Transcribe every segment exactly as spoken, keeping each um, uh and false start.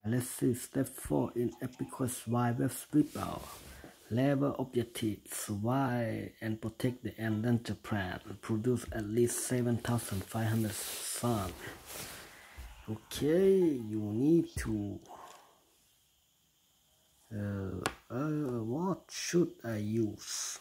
Let's see step four in Epic Quest Y West Wipeout. Level objective, survive and protect the end danger plan. Produce at least seven thousand five hundred sun. Okay, you need to... Uh, uh, what should I use?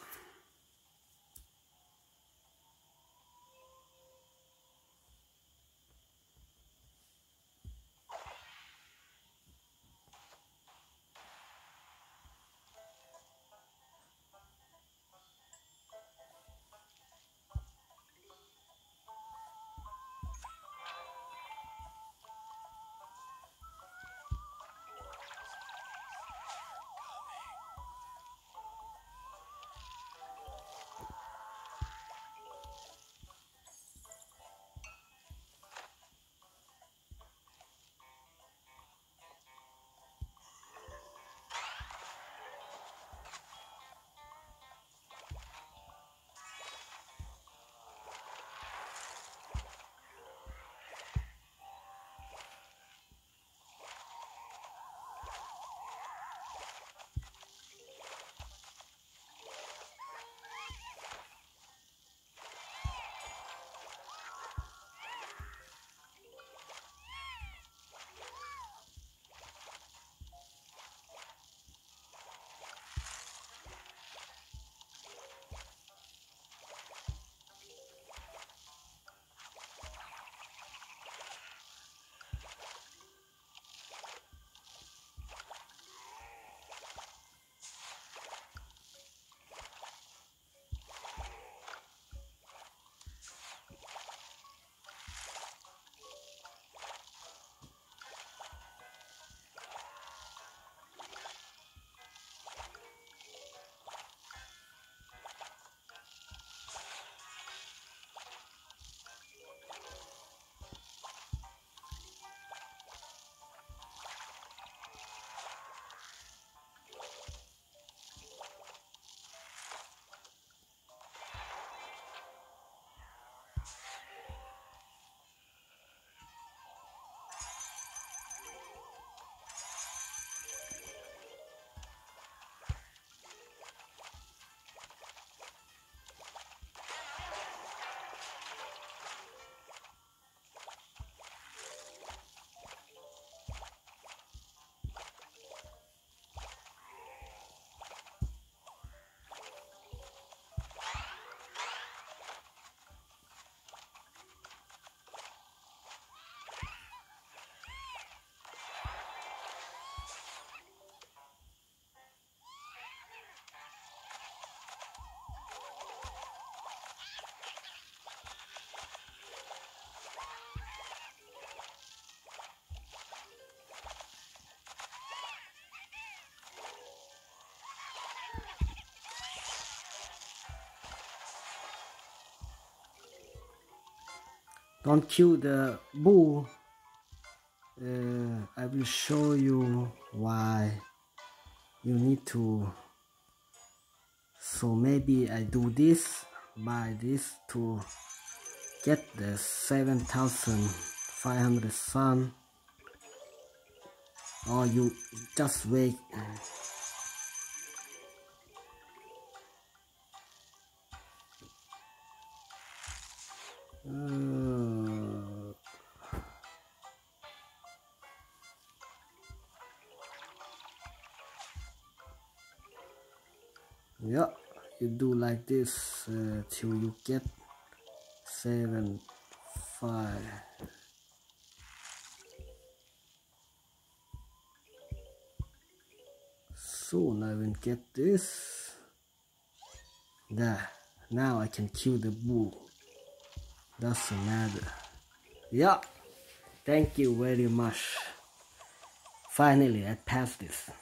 Don't kill the bull. Uh, I will show you why you need to. So maybe I do this, buy this to get the seven thousand five hundred sun, or you just wait. Uh, yeah, you do like this uh, till you get seven five. Soon I will get this. There, now I can kill the bull. Doesn't matter. Yeah, thank you very much. Finally I passed this.